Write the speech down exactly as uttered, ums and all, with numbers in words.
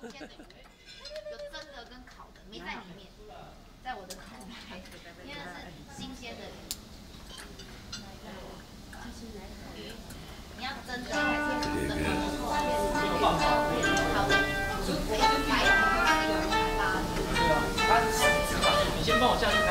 鲜的鱼，有蒸的跟烤的，没在里面，在我的烤盘，因为是新鲜的鱼。鱼，你要蒸的还是烤的？烤的，可以白的，可以白的。 你先帮我下去。